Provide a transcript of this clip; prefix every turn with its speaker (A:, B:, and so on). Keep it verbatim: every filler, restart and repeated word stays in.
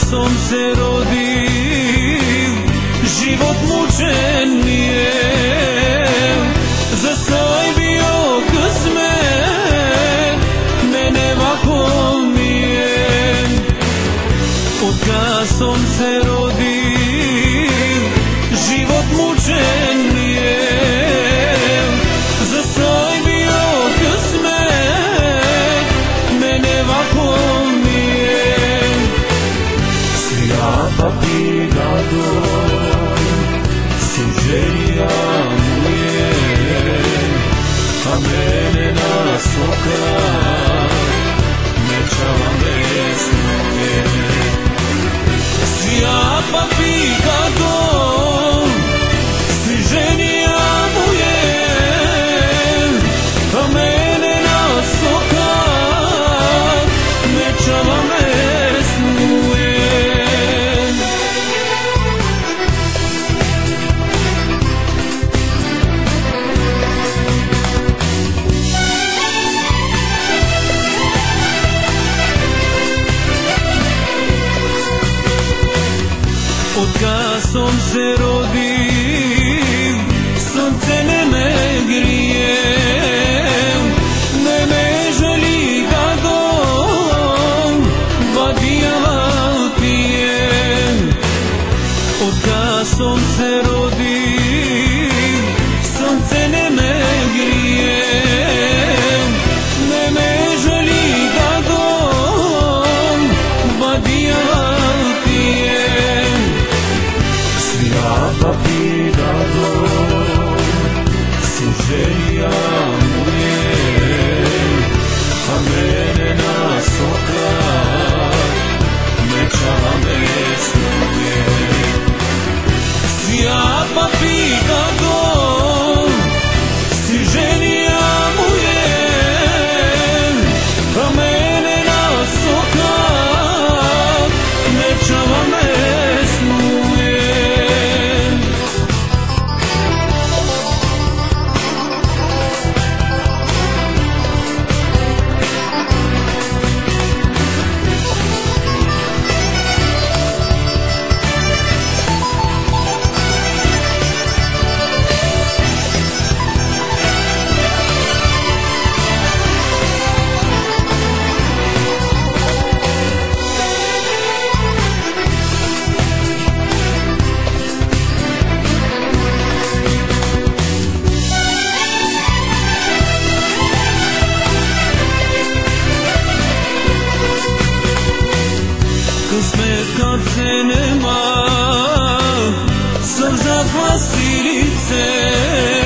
A: sam se rodio, život mučen mi je, za saj bio kismet, mene vako mi je. Otkad sam se rodio, život mučen mi je, za saj bio kismet, mene vako mi je. Slijapa pigado, suđenja mu je, a mene na sokak mečava mesnuje. Slijapa pigado, suđenja mu je, a mene na sokak mečava mesnuje. Otkad sam se rodio, sunce ne me grije, ne me želi da dom vadijava pijem. Otkad sam se rodio, sunce ne me grije, ne me želi da dom vadijava pijem. Slijapa pigado, suđenja mu je, a mene na sokak mečava mesnuje. Slijapa pigado, suđenja mu je, a mene na sokak mečava mesnuje. Kismet kad se nema, suza pasirice.